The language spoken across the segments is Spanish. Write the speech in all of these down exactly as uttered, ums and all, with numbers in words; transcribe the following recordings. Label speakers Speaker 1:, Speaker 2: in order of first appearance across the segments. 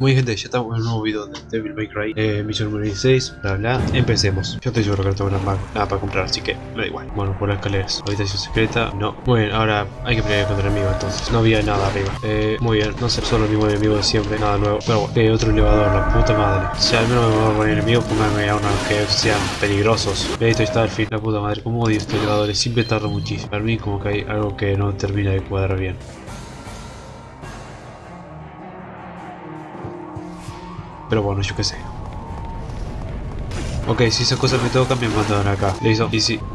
Speaker 1: Muy bien, gente, ya estamos en un nuevo video de Devil May Cry, eh, misión número dieciséis, bla bla. Empecemos. Yo estoy seguro que no tengo nada, nada para comprar, así que me da igual. Bueno, por las escaleras. Habitación secreta, no. Muy bien, ahora hay que pelear contra el enemigo entonces. No había nada arriba. Eh, muy bien, no sé, solo el mismo enemigo de siempre, nada nuevo. Pero bueno, eh, otro elevador, la puta madre. Si al menos me voy a poner enemigo, pónganme a unos que sean peligrosos. Listo, está al fin. La puta madre, como odio estos elevadores, siempre tarda muchísimo. Para mí como que hay algo que no termina de cuadrar bien. Pero bueno, yo qué sé. Ok, si esas cosas me tocan, me mandan acá. Listo, y sí.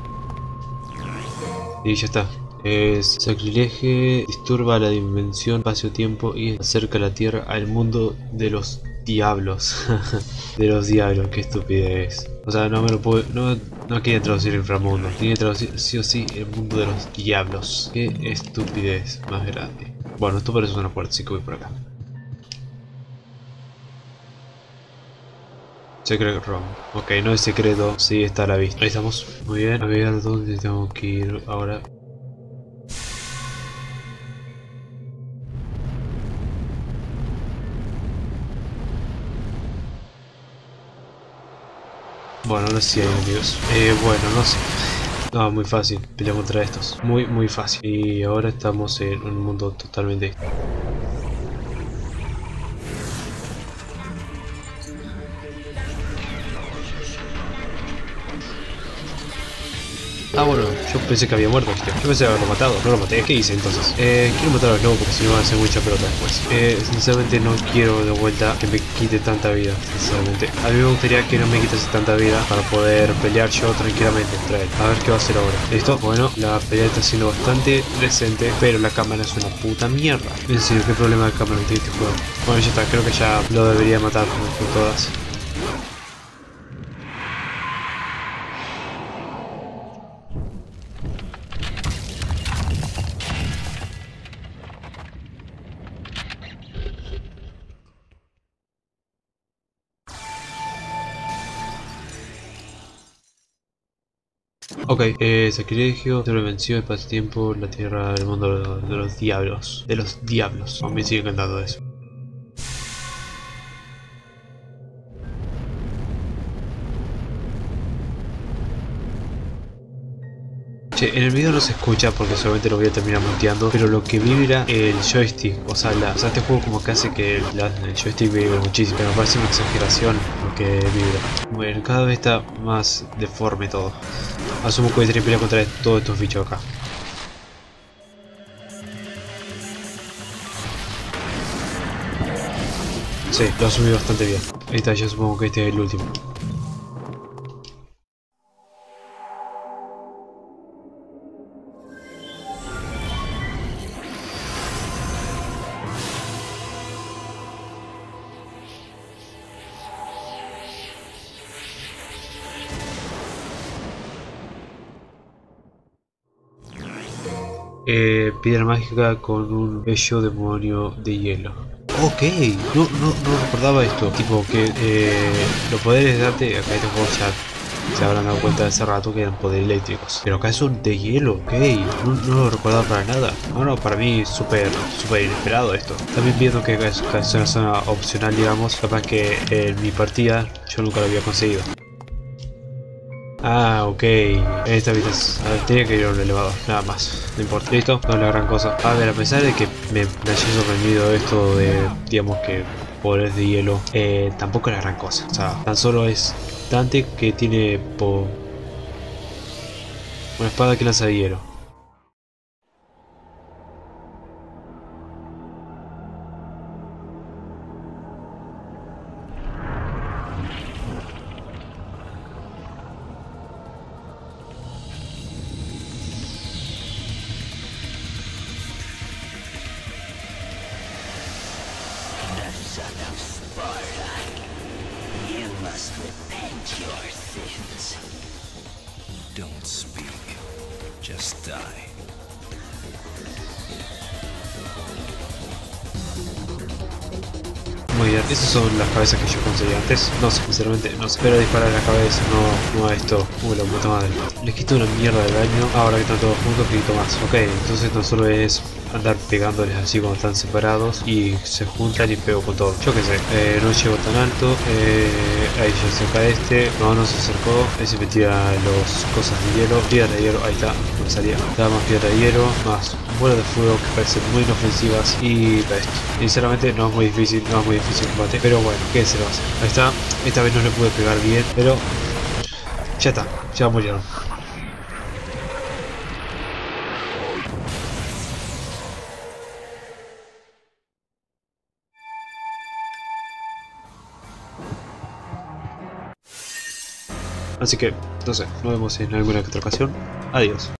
Speaker 1: Y ya está. Es sacrilegio, disturba la dimensión, espacio-tiempo y acerca la Tierra al mundo de los diablos. De los diablos, qué estupidez. O sea, no me lo puedo. No, no quería traducir inframundo. Quería traducir sí o sí el mundo de los diablos. Qué estupidez más grande. Bueno, esto parece una puerta, así que voy por acá. Secret Room. Ok, no es secreto, sí está a la vista. Ahí estamos. Muy bien. A ver dónde tengo que ir ahora. Bueno, no sé si hay enemigos. Eh, bueno, no sé. No, muy fácil pelear contra estos. Muy, muy fácil. Y ahora estamos en un mundo totalmente... Ah, bueno, yo pensé que había muerto, ¿viste? Yo pensé haberlo matado, no lo maté. ¿Qué hice entonces? Eh, quiero matar a los lobos porque si no van a hacer mucha pelota después. Eh, sinceramente no quiero de vuelta que me quite tanta vida, sinceramente. A mí me gustaría que no me quitase tanta vida para poder pelear yo tranquilamente contra él. A ver qué va a hacer ahora. ¿Listo? Bueno, la pelea está siendo bastante decente, pero la cámara es una puta mierda. En serio, ¿qué problema de cámara tiene este juego? Bueno, ya está, creo que ya lo debería matar con todas. Ok, eh, sacrilegio, sobrevención, espacio-tiempo, la tierra, el mundo de los, de los diablos. De los diablos. Oh, me sigue encantando eso. Che, en el video no se escucha porque solamente lo voy a terminar monteando, pero lo que vibra el joystick, o sea, la, o sea este juego como que hace que la, el joystick vibre muchísimo, pero me parece una exageración lo que vibra. Bueno, cada vez está más deforme todo. Asumo que voy a tener que pelear contra todos estos bichos acá. Sí, lo asumí bastante bien. Ahí está, yo supongo que este es el último. Eh, piedra mágica con un bello demonio de hielo. Ok, no, no, no recordaba esto. Tipo que eh, los poderes de arte acá en este juego ya se habrán dado cuenta de hace rato que eran poderes eléctricos. Pero acá son de hielo, ok. No, no lo recordaba para nada. No, no, para mí súper, súper inesperado esto. También viendo que es, que es una zona opcional, digamos. Capaz que en mi partida yo nunca lo había conseguido. Ah, ok. Esta habitación. A ver, tenía que ir a un elevador, nada más. No importa. Listo, no es la gran cosa. A ver, a pesar de que me, me haya sorprendido esto de, digamos que poderes de hielo, eh, tampoco es la gran cosa. O sea, tan solo es Dante que tiene po... una espada que lanza hielo.
Speaker 2: Don't speak, just die.
Speaker 1: Muy bien, esas son las cabezas que yo conseguí antes. No sé, sinceramente, no sé. Pero disparar la cabeza, no, no a esto. Uy, la puta madre. Les quito una mierda de daño. Ahora que están todos juntos, quito más. Ok, entonces no solo es andar pegándoles así cuando están separados y se juntan y pego con todo. Yo qué sé, eh, no llego tan alto, eh, ahí ya se acerca este, no, no se acercó, ese me tira los cosas de hielo, piedra de hielo, ahí está, no salía, da más piedra de hielo, más bolas de fuego que parecen muy inofensivas y esto. Sinceramente no es muy difícil, no es muy difícil el combate, pero bueno, ¿qué se lo hace? Ahí está, esta vez no le pude pegar bien, pero ya está, ya murieron. Así que, no sé, nos vemos en alguna que otra ocasión. Adiós.